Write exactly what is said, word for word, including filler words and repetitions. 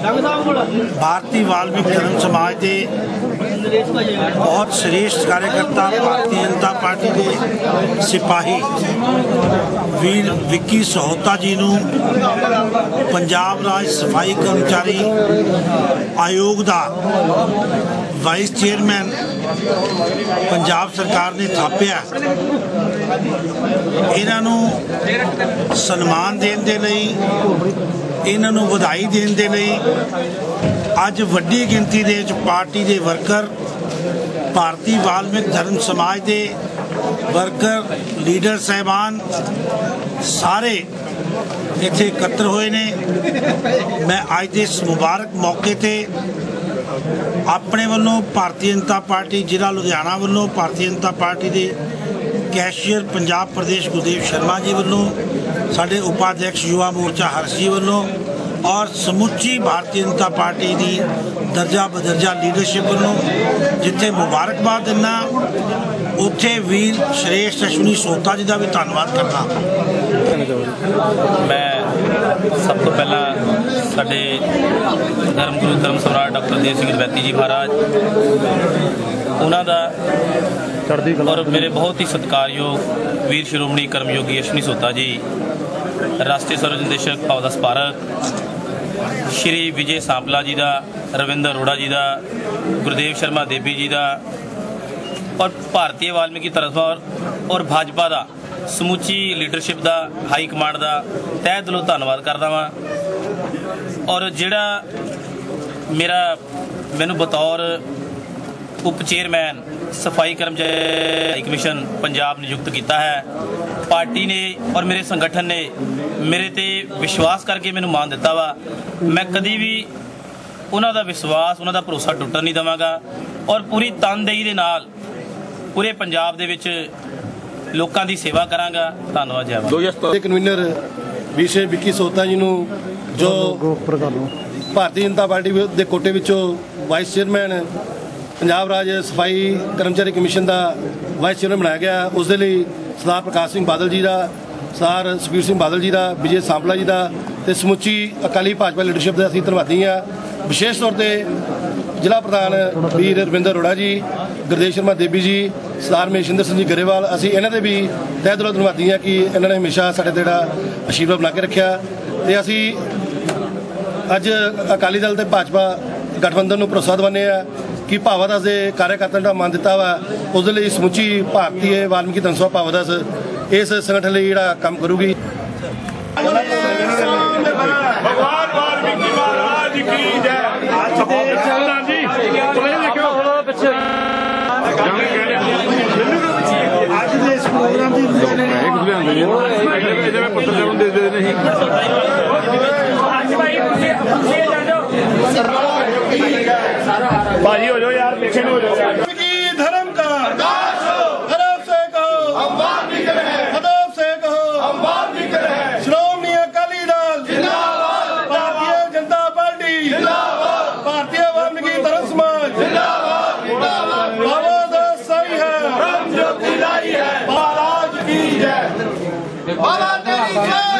भारतीय वाल्मीकि धर्म समाज के बहुत श्रेष्ठ कार्यकर्ता भारतीय जनता पार्टी के सिपाही वीर विक्की सहोता जी नूं पंजाब राज सफाई कर्मचारी आयोग का वाइस चेयरमैन पंजाब सरकार ने थापिया। इन्हां नूं सन्मान देण दे लई, इन्हां नूं वधाई देण दे लई अज वड्डी गिनती दे विच पार्टी दे वर्कर, भारतीय वाल्मीकि धर्म समाज के वर्कर, लीडर साहबान सारे इत्थे इकट्ठे होए ने। मैं अज दे इस मुबारक मौके ते अपने वालों भारतीय जनता पार्टी जिला लुधियाना वालों भारतीय जनता पार्टी के कैशियर पंजाब प्रदेश गुरदेव शर्मा जी वालों, साडे उपाध्यक्ष युवा मोर्चा हर्ष जी वालों और समुची भारतीय जनता पार्टी की दर्जा बदर्जा लीडरशिप वालों जिथे मुबारकबाद दिना, उत्थे वीर श्रेष्ठ अश्विनी सहोता जी का भी धन्यवाद करना। मैं सब तो पहला साडे धर्मगुरु धर्म सम्राट डॉक्टर देव सिंह रवैती जी महाराज उन्हां दा और मेरे बहुत ही सत्कारयोग वीर शिरोमणी कर्मयोगी अश्विनी सहोता जी, राष्ट्रीय सर्वज निदेशक भावदा स्मारक श्री विजय सांपला जी का, रविंद्र अरोड़ा जी का, गुरदेव शर्मा देवी जी का और भारतीय वाल्मीकि तरफ और भाजपा का समूची लीडरशिप का, हाई कमांड का तह दिलों धन्यवाद करदा वां। और जिहड़ा मेरा मैनू बतौर उप चेयरमैन सफाई कर्मचारी कमीशन पंजाब नियुक्त किया है, पार्टी ने और मेरे संगठन ने मेरे ते विश्वास करके मैनू मान दिता वा। मैं कभी भी उन्हां दा विश्वास, उन्हां दा भरोसा टुटन नहीं देवांगा और पूरी तनदेही दे नाल पूरे पंजाब दे विच लोकां दी सेवा करांगा। धन्नवाद जय माता। कन्वीनर वीर श्री विक्की सहोता जी नूं जो भारतीय जनता पार्टी के कोटे विचों वाइस चेयरमैन पंजाब राज सफाई कर्मचारी कमीशन का वाइस चेयरमैन बनाया गया, उस दे लई सरदार प्रकाश सिंह बादल जी का, सरदार सुखबीर सिंह बादल जी का, विजय सांपला जी का ते समुची अकाली भाजपा लीडरशिप का असीं धन्नवादी हाँ। विशेष तौर पर जिला प्रधान वीर रविंद्र अरोड़ा जी, गुरदेव शर्मा देवी जी, सरदार महेशिंदर सिंह जी गरेवाल, असीं इन्हां दे भी तहे दिलों धन्नवादी हाँ कि इन्होंने हमेशा साडे ते जिहड़ा आशीर्वाद बना के रखा। ते असीं अज अकाली दल ते भाजपा गठबंधन नूं भरोसा दिवाने आ कि भावादास के कार्यकर्ता का मान दिता वा, उस लई समुची भारतीय वाल्मीकि धर्म सभा भावादास इस संगठन लई जिहड़ा काम करूगी। भगवान वाल्मीकि महाराज की जय। भाई हो जाओ यार, पीछे हो जाओ। धर्म का हदफ से कहो हम वाल्मीकि हैं, हदफ से कहो हम वाल्मीकि हैं। श्रोमणी अकाली दल जिंदाबाद, भारतीय जनता पार्टी जिंदाबाद, भारतीय वाल्मीकि धर्म समाज जिंदाबाद जिंदाबाद। भावादास सही है, ब्रह्म ज्योति लाई है, महाराज की जय।